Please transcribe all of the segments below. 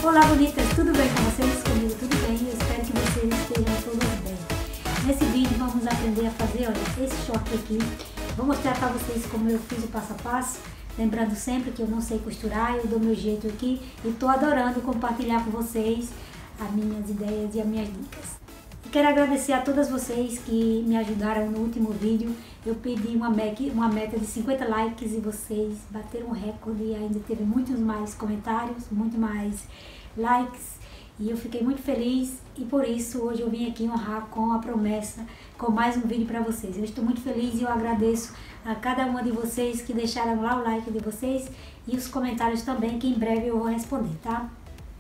Olá, bonitas, tudo bem com vocês? Comigo tudo bem? Eu espero que vocês estejam todos bem. Nesse vídeo vamos aprender a fazer, olha, esse short aqui. Vou mostrar para vocês como eu fiz o passo a passo. Lembrando sempre que eu não sei costurar, eu dou meu jeito aqui e tô adorando compartilhar com vocês as minhas ideias e as minhas dicas. E quero agradecer a todas vocês que me ajudaram no último vídeo. Eu pedi uma meta de 50 likes e vocês bateram o recorde e ainda teve muitos mais comentários, muito mais likes. E eu fiquei muito feliz e por isso hoje eu vim aqui honrar com a promessa, com mais um vídeo para vocês. Eu estou muito feliz e eu agradeço a cada uma de vocês que deixaram lá o like de vocês e os comentários também, que em breve eu vou responder, tá?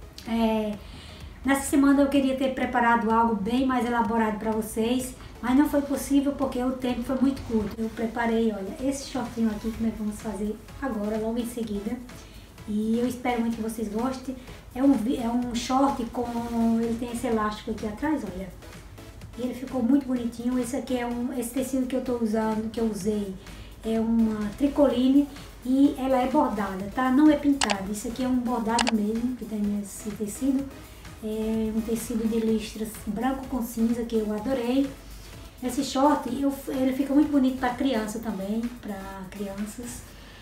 Nessa semana eu queria ter preparado algo bem mais elaborado para vocês, mas não foi possível porque o tempo foi muito curto. Eu preparei, olha, esse shortinho aqui que nós vamos fazer agora, logo em seguida. E eu espero muito que vocês gostem. É um short com... ele tem esse elástico aqui atrás, olha. E ele ficou muito bonitinho. Esse aqui é esse tecido que eu tô usando, que eu usei, é uma tricoline e ela é bordada, tá? Não é pintada. Isso aqui é um bordado mesmo, que tem esse tecido. É um tecido de listras branco com cinza que eu adorei. Esse short, ele fica muito bonito para criança também, para crianças.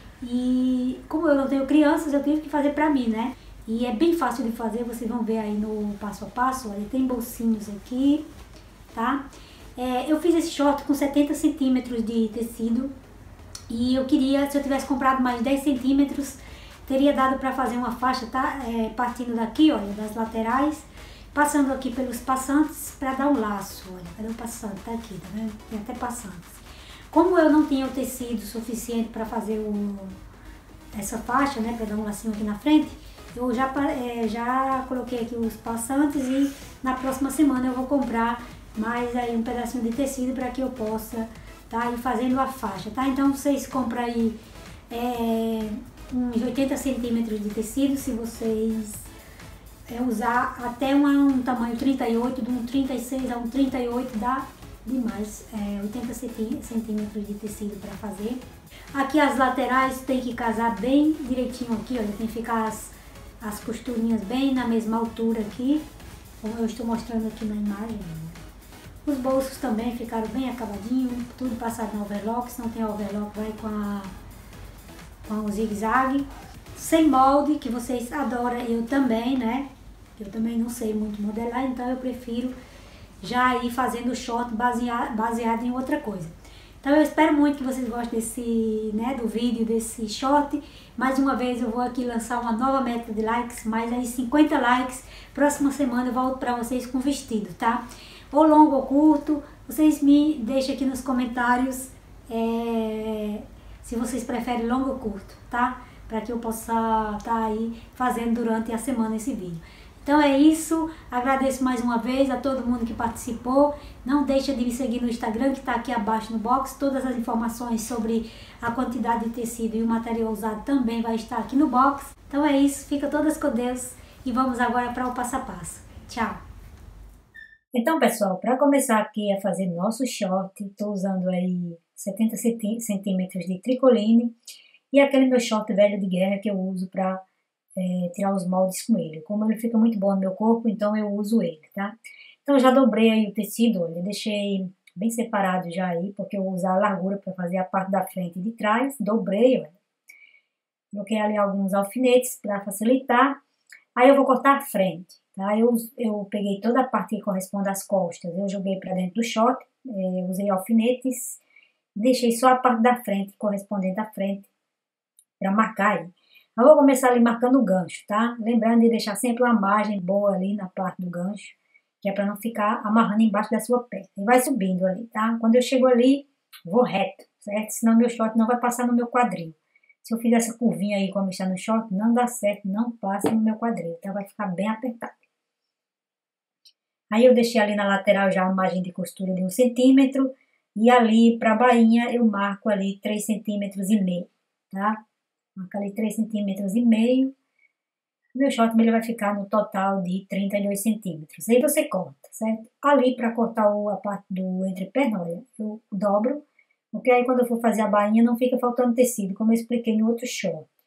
E como eu não tenho crianças, eu tive que fazer para mim, né? E é bem fácil de fazer, vocês vão ver aí no passo a passo. Olha, tem bolsinhos aqui, tá? Eu fiz esse short com 70 centímetros de tecido. E eu queria, se eu tivesse comprado mais 10 centímetros, teria dado para fazer uma faixa, tá? Partindo daqui, olha, das laterais, passando aqui pelos passantes para dar um laço. Olha, cadê o passante? Tá aqui, tá vendo? Tem até passantes. Como eu não tinha o tecido suficiente para fazer essa faixa, né, para dar um lacinho aqui na frente, eu já coloquei aqui os passantes e na próxima semana eu vou comprar mais aí um pedacinho de tecido para que eu possa tá ir fazendo a faixa, tá? Então vocês compram aí uns 80 centímetros de tecido, se vocês usar até um tamanho 38, de um 36 a um 38 dá demais, 80 centímetros de tecido para fazer. Aqui as laterais tem que casar bem direitinho aqui, olha, tem que ficar as costurinhas bem na mesma altura aqui, como eu estou mostrando aqui na imagem. Os bolsos também ficaram bem acabadinho, tudo passado no overlock, se não tem overlock vai com o zigue-zague, sem molde, que vocês adoram, eu também, né? Eu também não sei muito modelar, então eu prefiro já ir fazendo o short baseado em outra coisa. Então eu espero muito que vocês gostem do vídeo, desse short. Mais uma vez eu vou aqui lançar uma nova meta de likes, mais aí 50 likes. Próxima semana eu volto para vocês com vestido, tá? Ou longo ou curto, vocês me deixem aqui nos comentários se vocês preferem longo ou curto, tá? Para que eu possa estar aí fazendo durante a semana esse vídeo. Então é isso, agradeço mais uma vez a todo mundo que participou. Não deixa de me seguir no Instagram, que está aqui abaixo no box. Todas as informações sobre a quantidade de tecido e o material usado também vai estar aqui no box. Então é isso, fica todas com Deus e vamos agora para o passo a passo. Tchau! Então pessoal, para começar aqui a fazer nosso short, estou usando aí 70 centímetros de tricoline e aquele meu short velho de guerra que eu uso para tirar os moldes com ele. Como ele fica muito bom no meu corpo, então eu uso ele, tá? Então eu já dobrei aí o tecido, olha, deixei bem separado já aí, porque eu vou usar a largura para fazer a parte da frente e de trás. Dobrei, olha. Coloquei ali alguns alfinetes para facilitar. Aí eu vou cortar a frente, tá? Eu peguei toda a parte que corresponde às costas, eu joguei para dentro do short, usei alfinetes, deixei só a parte da frente, correspondente à frente, para marcar aí. Eu vou começar ali marcando o gancho, tá? Lembrando de deixar sempre uma margem boa ali na parte do gancho, que é para não ficar amarrando embaixo da sua perna. E vai subindo ali, tá? Quando eu chego ali, vou reto, certo? Senão meu short não vai passar no meu quadril. Se eu fizer essa curvinha aí como está no short, não dá certo, não passa no meu quadril, tá? Vai ficar bem apertado. Aí eu deixei ali na lateral já uma margem de costura de 1 centímetro. E ali para a bainha eu marco ali 3,5 centímetros, tá? Marca ali 3,5 centímetros. Meu short ele vai ficar no total de 32 centímetros. Aí você corta, certo? Ali para cortar a parte do entreperna, olha, eu dobro. Porque aí quando eu for fazer a bainha não fica faltando tecido, como eu expliquei no outro short.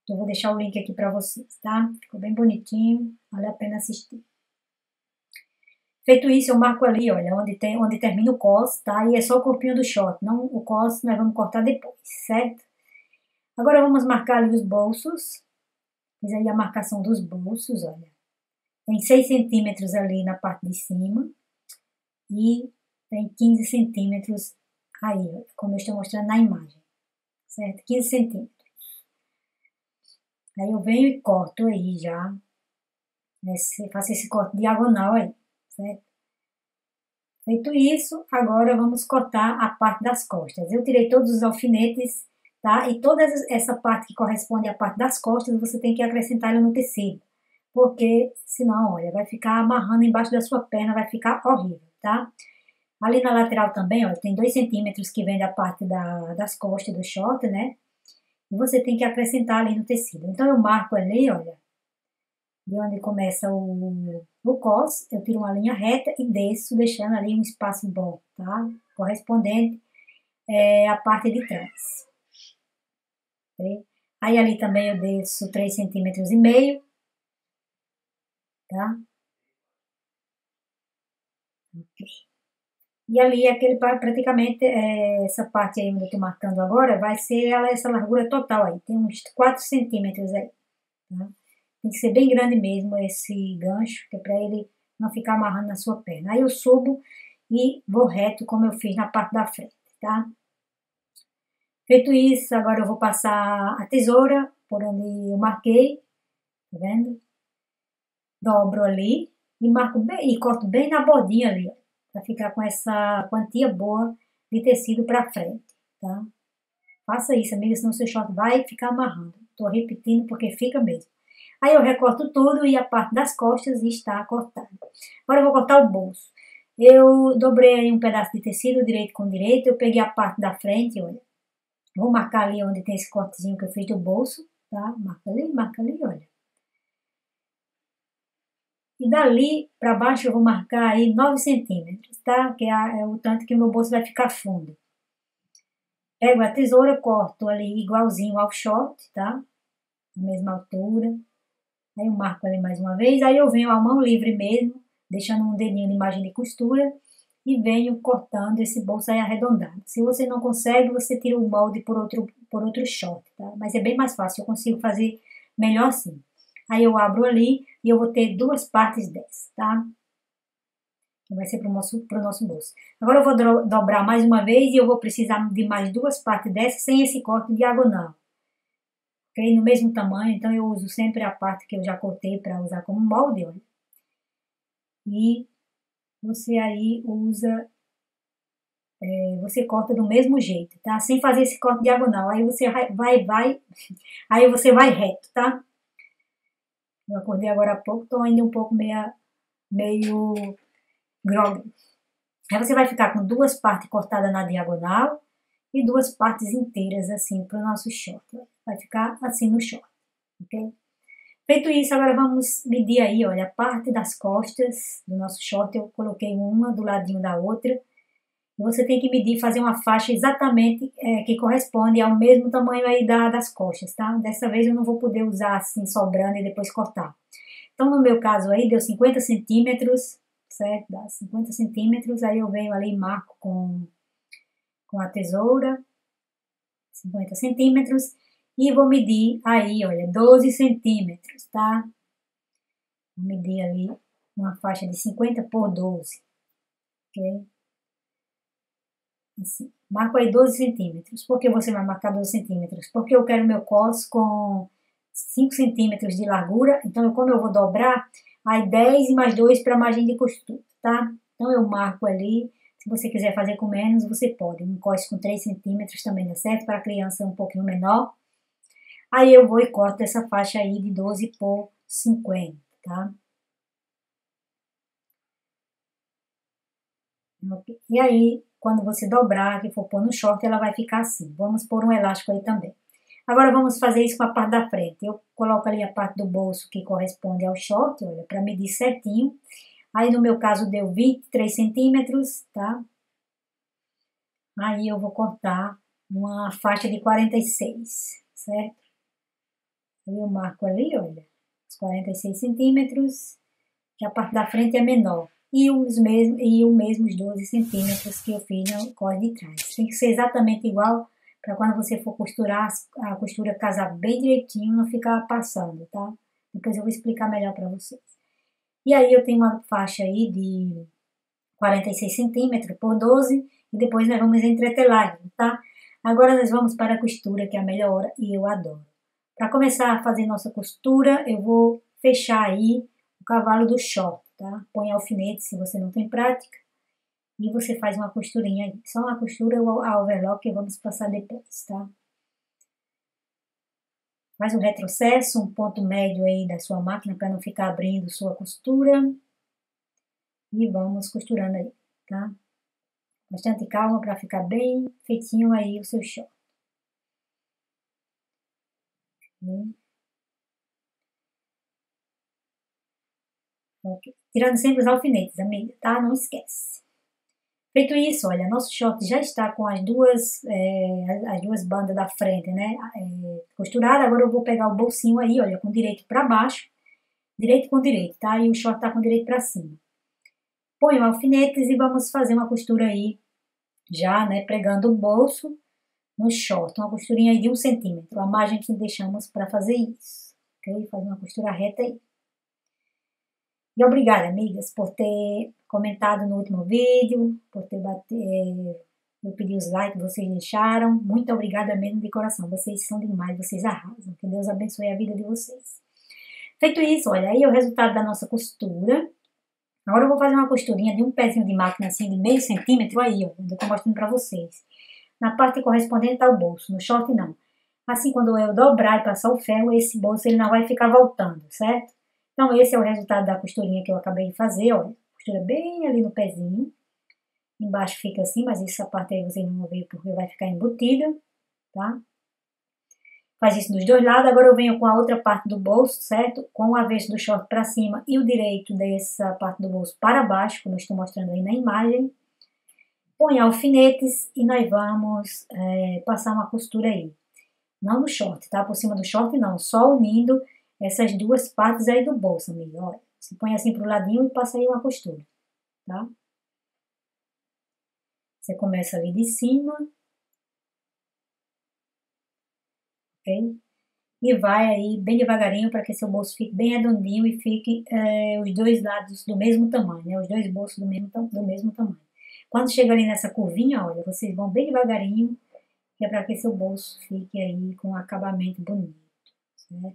Eu vou deixar o link aqui pra vocês, tá? Ficou bem bonitinho, vale a pena assistir. Feito isso, eu marco ali, olha, onde termina o cos, tá? E é só o corpinho do short, não o cos nós vamos cortar depois, certo? Agora vamos marcar ali os bolsos. Fiz aí a marcação dos bolsos, olha. Tem 6 centímetros ali na parte de cima e tem 15 centímetros aí, ó, como eu estou mostrando na imagem, certo? 15 centímetros. Aí eu venho e corto aí já, faço esse corte diagonal aí, certo? Feito isso, agora vamos cortar a parte das costas. Eu tirei todos os alfinetes, tá? E toda essa parte que corresponde à parte das costas, você tem que acrescentar ela no tecido. Porque senão, olha, vai ficar amarrando embaixo da sua perna, vai ficar horrível, tá? Ali na lateral também, ó, tem 2 centímetros que vem da parte das costas do short, né? E você tem que acrescentar ali no tecido. Então eu marco ali, olha, de onde começa o cos, eu tiro uma linha reta e desço, deixando ali um espaço bom, tá? Correspondente à parte de trás. Okay? Aí ali também eu desço 3,5 centímetros, tá? Ok. E ali, praticamente, essa parte aí onde eu tô marcando agora, vai ser essa largura total aí. Tem uns 4 centímetros aí, tá? Tem que ser bem grande mesmo esse gancho, que é para ele não ficar amarrando na sua perna. Aí eu subo e vou reto, como eu fiz na parte da frente, tá? Feito isso, agora eu vou passar a tesoura por onde eu marquei, tá vendo? Dobro ali e marco bem, e corto bem na bordinha ali, ó, para ficar com essa quantia boa de tecido para frente, tá? Faça isso, amiga, senão seu short vai ficar amarrando. Tô repetindo porque fica mesmo. Aí eu recorto tudo e a parte das costas está cortada. Agora eu vou cortar o bolso. Eu dobrei um pedaço de tecido direito com direito, eu peguei a parte da frente, olha. Vou marcar ali onde tem esse cortezinho que eu fiz do bolso, tá? Marca ali, olha. E dali para baixo eu vou marcar aí 9 centímetros, tá? Que é o tanto que o meu bolso vai ficar fundo. Pego a tesoura, corto ali igualzinho ao short, tá? Na mesma altura. Aí eu marco ali mais uma vez, aí eu venho a mão livre mesmo, deixando um dedinho de margem de costura e venho cortando esse bolso aí arredondado. Se você não consegue, você tira o molde por outro short, tá? Mas é bem mais fácil, eu consigo fazer melhor assim. Aí eu abro ali e eu vou ter 2 partes dessa, tá? Que vai ser pro nosso bolso. Agora eu vou dobrar mais uma vez e eu vou precisar de mais 2 partes dessa sem esse corte diagonal. Ok? No mesmo tamanho, então eu uso sempre a parte que eu já cortei para usar como molde, olha. E você aí usa, você corta do mesmo jeito, tá? Sem fazer esse corte diagonal. Aí você aí você vai reto, tá? Eu acordei agora há pouco, tô ainda um pouco meio grog. Aí você vai ficar com 2 partes cortadas na diagonal e 2 partes inteiras assim para o nosso short. Vai ficar assim no short, ok? Feito isso, agora vamos medir aí, olha, a parte das costas do nosso short. Eu coloquei uma do ladinho da outra. E você tem que medir, fazer uma faixa exatamente que corresponde ao mesmo tamanho aí das costas, tá? Dessa vez eu não vou poder usar assim, sobrando e depois cortar. Então, no meu caso aí, deu 50 centímetros, certo? Dá 50 centímetros, aí eu venho ali e marco com a tesoura, 50 centímetros, e vou medir aí, olha, 12 centímetros, tá? Vou medir ali uma faixa de 50 por 12, ok? Assim, marco aí 12 centímetros. Por que você vai marcar 12 centímetros? Porque eu quero meu cos com 5 centímetros de largura, então como eu vou dobrar, aí 10 e mais 2 para a margem de costura, tá? Então eu marco ali, se você quiser fazer com menos, você pode. Um cos com 3 centímetros também dá certo, para a criança um pouquinho menor. Aí eu vou e corto essa faixa aí de 12 por 50, tá? E aí, quando você dobrar, que for pôr no short, ela vai ficar assim. Vamos pôr um elástico aí também. Agora vamos fazer isso com a parte da frente. Eu coloco ali a parte do bolso que corresponde ao short, olha, para medir certinho. Aí no meu caso deu 23 centímetros, tá? Aí eu vou cortar uma faixa de 46, certo? Aí eu marco ali, olha, os 46 centímetros, que a parte da frente é menor. E o mesmo os 12 centímetros que eu fiz no corte de trás. Tem que ser exatamente igual para quando você for costurar, a costura casar bem direitinho, não ficar passando, tá? Depois eu vou explicar melhor para vocês. E aí eu tenho uma faixa aí de 46 centímetros por 12 e depois nós vamos entretelar, tá? Agora nós vamos para a costura, que é a melhor hora e eu adoro. Para começar a fazer nossa costura, eu vou fechar aí o cavalo do short, tá? Põe alfinete se você não tem prática e você faz uma costurinha aí. Só uma costura a overlock que vamos passar depois, tá? Faz um retrocesso, um ponto médio aí da sua máquina para não ficar abrindo sua costura. E vamos costurando aí, tá? Bastante calma para ficar bem feitinho aí o seu short. Okay. Tirando sempre os alfinetes, amiga, tá? Não esquece. Feito isso, olha, nosso short já está com as duas bandas da frente, né? Costurada. Agora eu vou pegar o bolsinho aí, olha, com direito para baixo, direito com direito, tá? E o short tá com direito para cima. Ponho alfinetes e vamos fazer uma costura aí, já, né? Pregando o bolso no short, uma costurinha aí de 1 centímetro, a margem que deixamos para fazer isso, ok? Faz uma costura reta aí. E obrigada, amigas, por ter comentado no último vídeo, por ter eu pedi os likes, vocês deixaram. Muito obrigada mesmo de coração, vocês são demais, vocês arrasam. Que Deus abençoe a vida de vocês. Feito isso, olha aí o resultado da nossa costura. Agora eu vou fazer uma costurinha de um pezinho de máquina assim de meio centímetro aí, ó, eu tô mostrando para vocês. Na parte correspondente tá o bolso, no short não. Assim, quando eu dobrar e passar o ferro, esse bolso ele não vai ficar voltando, certo? Então, esse é o resultado da costurinha que eu acabei de fazer, olha. Costura bem ali no pezinho. Embaixo fica assim, mas essa parte aí vocês não vão ver porque vai ficar embutida, tá? Faz isso dos dois lados. Agora eu venho com a outra parte do bolso, certo? Com o avesso do short para cima e o direito dessa parte do bolso para baixo, como eu estou mostrando aí na imagem. Põe alfinetes e nós vamos passar uma costura aí. Não no short, tá? Por cima do short não, só unindo essas duas partes aí do bolso, amiga. Olha, você põe assim pro ladinho e passa aí uma costura, tá? Você começa ali de cima, ok? E vai aí bem devagarinho para que seu bolso fique bem redondinho e fique os dois lados do mesmo tamanho, né? Os dois bolsos do mesmo tamanho. Quando chega ali nessa curvinha, olha, vocês vão bem devagarinho, que é para que seu bolso fique aí com um acabamento bonito, certo?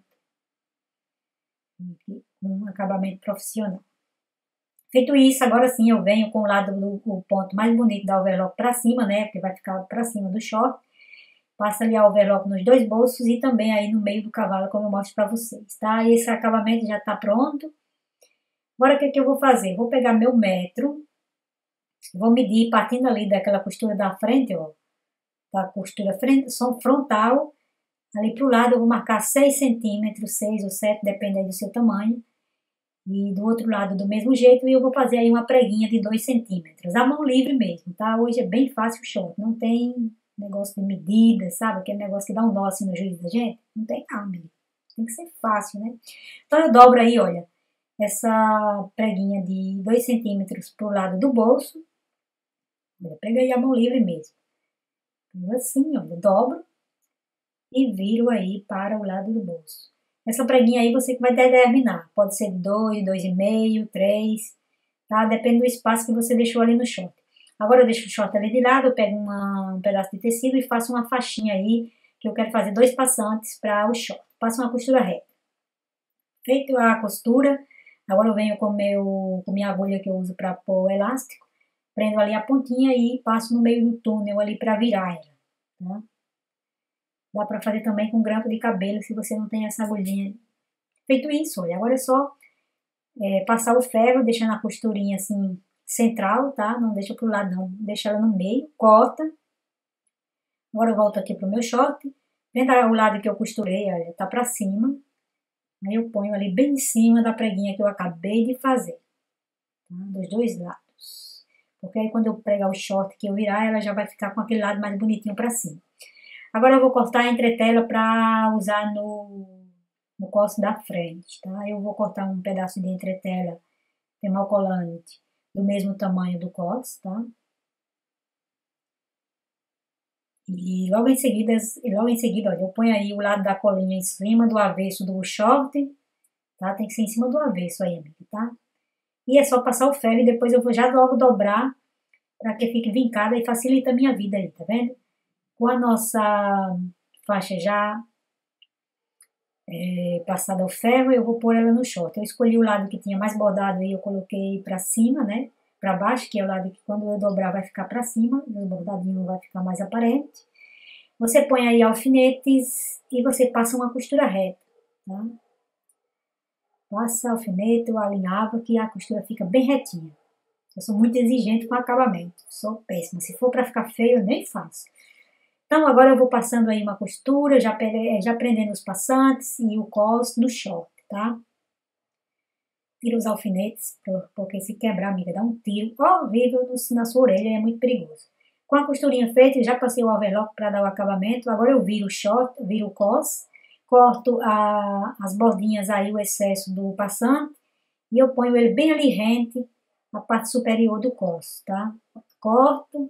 Um acabamento profissional. Feito isso, agora sim eu venho com o ponto mais bonito da overlock para cima, né? Porque vai ficar para cima do short. Passa ali a overlock nos dois bolsos e também aí no meio do cavalo, como eu mostro para vocês, tá? E esse acabamento já tá pronto. Agora o que eu vou fazer? Vou pegar meu metro, vou medir partindo ali daquela costura da frente, ó. Da costura frontal. Ali pro lado eu vou marcar 6 centímetros, 6 ou 7, depende aí do seu tamanho. E do outro lado do mesmo jeito, e eu vou fazer aí uma preguinha de 2 centímetros. A mão livre mesmo, tá? Hoje é bem fácil o short, não tem negócio de medida, sabe? Aquele negócio que dá um nó assim no juiz da gente. Não tem amigo. Tem que ser fácil, né? Então eu dobro aí, olha, essa preguinha de 2 centímetros pro lado do bolso. Olha, pega aí a mão livre mesmo. Assim, olha, dobro e viro aí para o lado do bolso. Essa preguinha aí você que vai determinar. Pode ser 2, 2,5, 3, tá? Depende do espaço que você deixou ali no short. Agora eu deixo o short ali de lado, eu pego um pedaço de tecido e faço uma faixinha aí, que eu quero fazer 2 passantes para o short. Passo uma costura reta. Feito a costura, agora eu venho com minha agulha que eu uso para pôr o elástico, prendo ali a pontinha e passo no meio do túnel ali para virar ela, tá? Dá para fazer também com grampo de cabelo, se você não tem essa agulhinha. Feito isso, olha, agora é só passar o ferro, deixando a costurinha assim, central, tá? Não deixa pro lado não, deixa ela no meio, corta. Agora eu volto aqui pro meu short. Vendo o lado que eu costurei, olha, tá pra cima. Aí eu ponho ali bem em cima da preguinha que eu acabei de fazer, tá? Dos dois lados. Porque aí quando eu pregar o short que eu virar, ela já vai ficar com aquele lado mais bonitinho pra cima. Agora eu vou cortar a entretela para usar no no cos da frente, tá? Eu vou cortar um pedaço de entretela termocolante do mesmo tamanho do cos, tá? E logo em seguida, olha, eu ponho aí o lado da colinha em cima do avesso do short, tá? Tem que ser em cima do avesso aí, amiga, tá? E é só passar o ferro e depois eu vou já logo dobrar para que fique vincada e facilita a minha vida aí, tá vendo? Com a nossa faixa já passada ao ferro, eu vou pôr ela no short. Eu escolhi o lado que tinha mais bordado e eu coloquei para cima, né? Para baixo, que é o lado que quando eu dobrar vai ficar para cima, o bordadinho vai ficar mais aparente. Você põe aí alfinetes e você passa uma costura reta, tá? Passa alfinete ou alinhava que a costura fica bem retinha. Eu sou muito exigente com acabamento, sou péssima. Se for para ficar feio, eu nem faço. Então agora eu vou passando aí uma costura, já prendendo os passantes e o cos no short, tá? Tira os alfinetes, porque se quebrar, amiga, dá um tiro horrível na sua orelha, é muito perigoso. Com a costurinha feita, já passei o overlock para dar o acabamento, agora eu viro o short, viro o cos, corto as bordinhas aí, o excesso do passante, e eu ponho ele bem ali rente, a parte superior do cos, tá? Corto,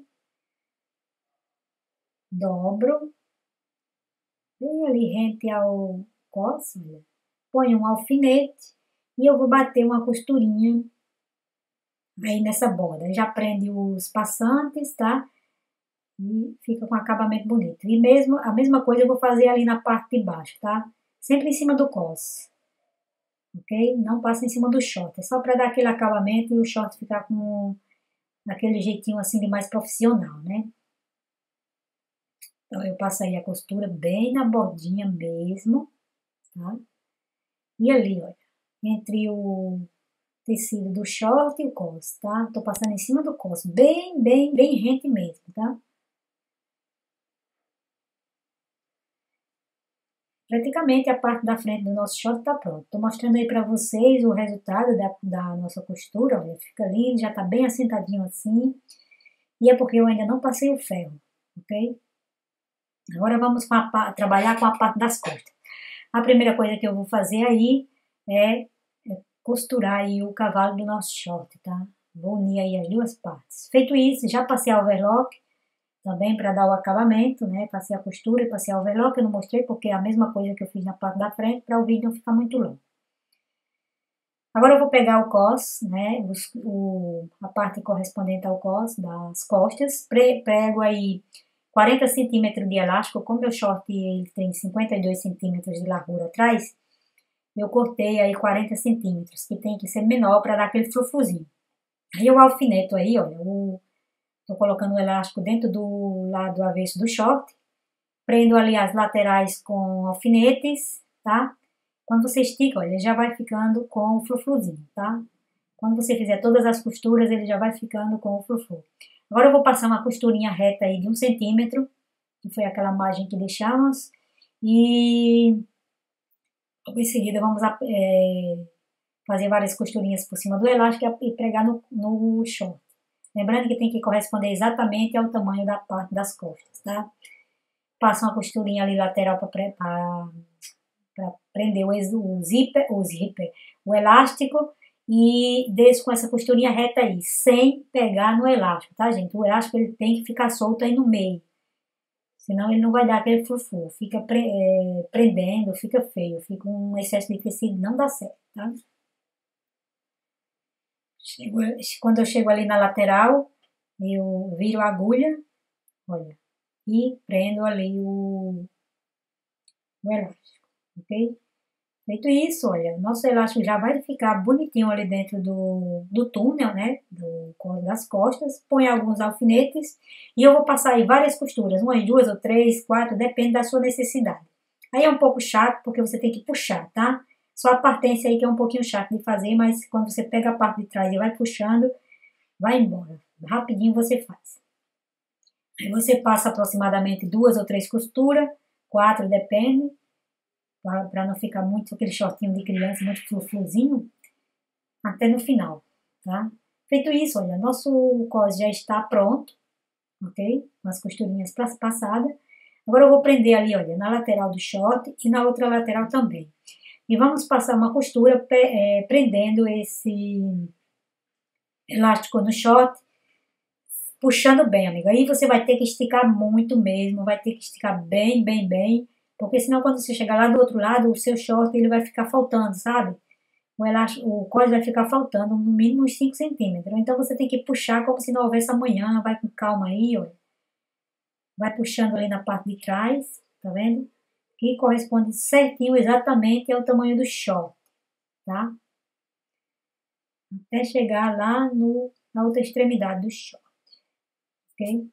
dobro, bem ali rente ao cos, olha. Ponho um alfinete e eu vou bater uma costurinha aí nessa borda. Já prende os passantes, tá? E fica com acabamento bonito. E mesmo a mesma coisa eu vou fazer ali na parte de baixo, tá? Sempre em cima do cos, ok? Não passa em cima do short, é só para dar aquele acabamento e o short ficar com aquele jeitinho assim de mais profissional, né? Então eu passo aí a costura bem na bordinha mesmo, tá? E ali, olha, entre o tecido do short e o cos, tá? Tô passando em cima do cos, bem rente mesmo, tá? Praticamente a parte da frente do nosso short tá pronto. Tô mostrando aí pra vocês o resultado da nossa costura, olha, fica lindo, já tá bem assentadinho assim. E é porque eu ainda não passei o ferro, ok? Agora vamos trabalhar com a parte das costas. A primeira coisa que eu vou fazer aí é costurar aí o cavalo do nosso short, tá? Vou unir aí as duas partes. Feito isso, já passei a overlock também para dar o acabamento, né? Passei a costura e passei a overlock, eu não mostrei porque é a mesma coisa que eu fiz na parte da frente para o vídeo não ficar muito longo. Agora eu vou pegar o cos, né? A parte correspondente ao cos das costas, prego aí 40 centímetros de elástico, como meu short ele tem 52 centímetros de largura atrás, eu cortei aí 40 centímetros, que tem que ser menor para dar aquele frufruzinho. Aí eu alfineto aí, olha, tô colocando o elástico dentro do lado avesso do short, prendo ali as laterais com alfinetes, tá? Quando você estica, olha, ele já vai ficando com o frufruzinho, tá? Quando você fizer todas as costuras, ele já vai ficando com o frufru. Agora eu vou passar uma costurinha reta aí de 1 centímetro, que foi aquela margem que deixamos, e em seguida vamos fazer várias costurinhas por cima do elástico e pregar no short. Lembrando que tem que corresponder exatamente ao tamanho da parte das costas, tá? Passa uma costurinha ali lateral para prender o elástico e desço com essa costurinha reta aí, sem pegar no elástico, tá, gente? O elástico ele tem que ficar solto aí no meio, senão ele não vai dar aquele frufru, fica prendendo, fica feio, fica um excesso de tecido, não dá certo, tá? Quando eu chego ali na lateral, eu viro a agulha, olha, e prendo ali o elástico, ok? Feito isso, olha, nosso elástico já vai ficar bonitinho ali dentro do túnel, né, das costas. Põe alguns alfinetes e eu vou passar aí várias costuras, umas 2 ou 3, 4, depende da sua necessidade. Aí é um pouco chato porque você tem que puxar, tá? Só a partência aí que é um pouquinho chato de fazer, mas quando você pega a parte de trás e vai puxando, vai embora. Rapidinho você faz. Aí você passa aproximadamente 2 ou 3 costuras, 4 depende, para não ficar muito aquele shortinho de criança, muito frufruzinho, até no final, tá? Feito isso, olha, nosso cos já está pronto, ok? Com as costurinhas passadas. Agora eu vou prender ali, olha, na lateral do short e na outra lateral também. E vamos passar uma costura prendendo esse elástico no short, puxando bem, amiga. Aí você vai ter que esticar muito mesmo, vai ter que esticar bem, bem, bem, porque senão quando você chegar lá do outro lado, o seu short ele vai ficar faltando, sabe? O elástico, o cós vai ficar faltando no mínimo uns 5 centímetros. Então você tem que puxar como se não houvesse amanhã, vai com calma aí, ó. Vai puxando ali na parte de trás, tá vendo? Que corresponde certinho exatamente ao tamanho do short, tá? Até chegar lá na outra extremidade do short, ok?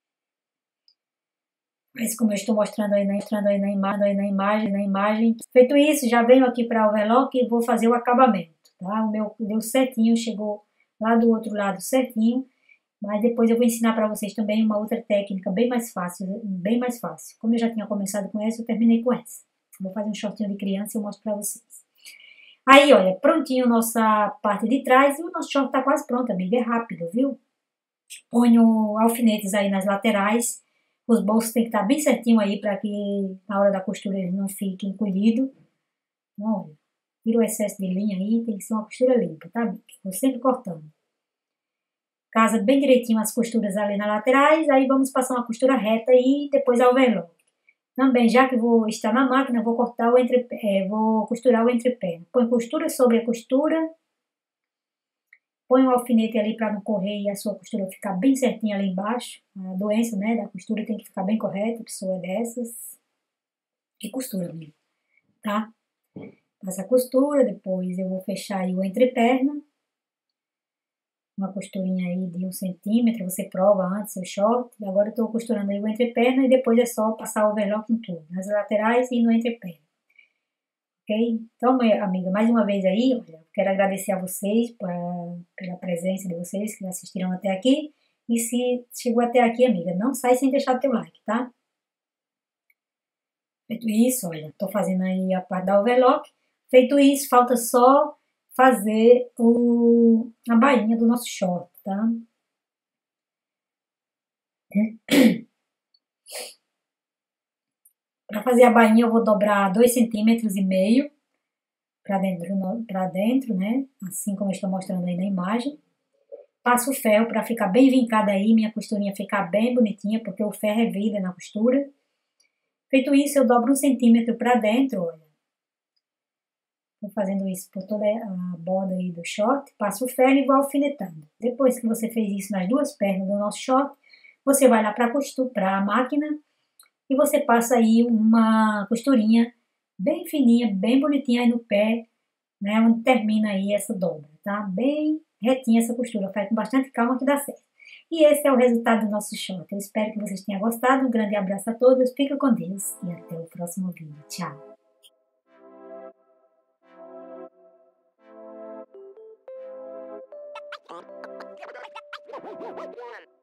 Mas como eu estou mostrando aí na imagem. Feito isso, já venho aqui para o overlock e vou fazer o acabamento, tá? O meu deu certinho, chegou lá do outro lado certinho, mas depois eu vou ensinar para vocês também uma outra técnica bem mais fácil, bem mais fácil. Como eu já tinha começado com essa, eu terminei com essa. Vou fazer um shortinho de criança e eu mostro para vocês. Aí, olha, prontinho nossa parte de trás e o nosso short tá quase pronto, amiga, é rápido, viu? Ponho alfinetes aí nas laterais. Os bolsos tem que estar bem certinho aí para que na hora da costura eles não fiquem encolhidos. Então, olha, tira o excesso de linha aí, tem que ser uma costura limpa, tá? Vou sempre cortando. Casa bem direitinho as costuras ali nas laterais, aí vamos passar uma costura reta e depois a overlock. Também, já que vou estar na máquina, vou cortar o vou costurar o entrepé. Põe costura sobre a costura. Põe um alfinete ali para não correr e a sua costura ficar bem certinha ali embaixo. A doença, né, da costura tem que ficar bem correta, a pessoa é dessas. E costura mesmo, tá? Passa a costura, depois eu vou fechar aí o entreperna. Uma costurinha aí de 1 centímetro, você prova antes o short. E agora eu estou costurando aí o entreperna e depois é só passar o overlock em tudo, nas laterais e no entreperna. Ok? Então, amiga, mais uma vez aí, olha, quero agradecer a vocês pela presença de vocês que assistiram até aqui. E se chegou até aqui, amiga, não sai sem deixar o teu like, tá? Feito isso, olha, tô fazendo aí a parte da overlock. Feito isso, falta só fazer a bainha do nosso short, tá? Para fazer a bainha eu vou dobrar 2,5 centímetros para dentro, né? Assim como eu estou mostrando aí na imagem. Passo o ferro para ficar bem vincada aí, minha costurinha ficar bem bonitinha, porque o ferro é vida na costura. Feito isso, eu dobro 1 centímetro para dentro, olha. Vou fazendo isso por toda a borda aí do short, passo o ferro e vou alfinetando. Depois que você fez isso nas duas pernas do nosso short, você vai lá para a máquina e você passa aí uma costurinha bem fininha, bem bonitinha aí no pé, né, onde termina aí essa dobra, tá? Bem retinha essa costura, faz com bastante calma que dá certo. E esse é o resultado do nosso short. Eu espero que vocês tenham gostado. Um grande abraço a todos, fica com Deus e até o próximo vídeo. Tchau!